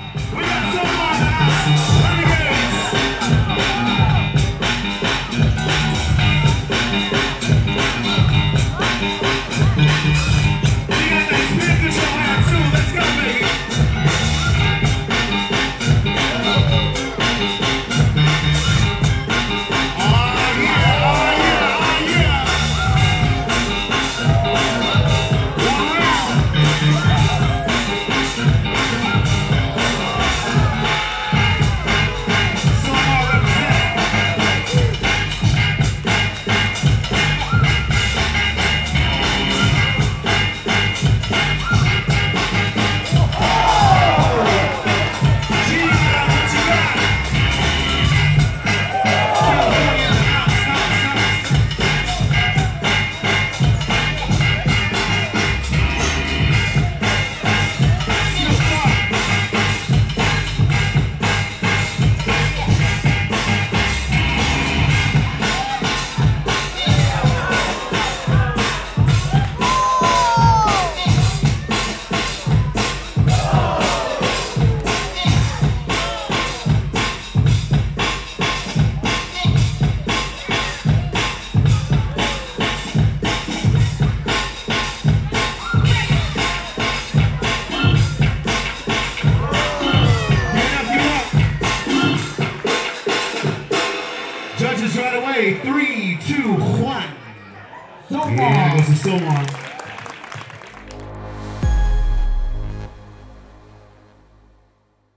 We got SOMAR in the house. Renegades. We got that spin control hat too. Let's go, baby. Judges right away. 3, 2, 1. SOMAR. Yeah, this is SOMAR.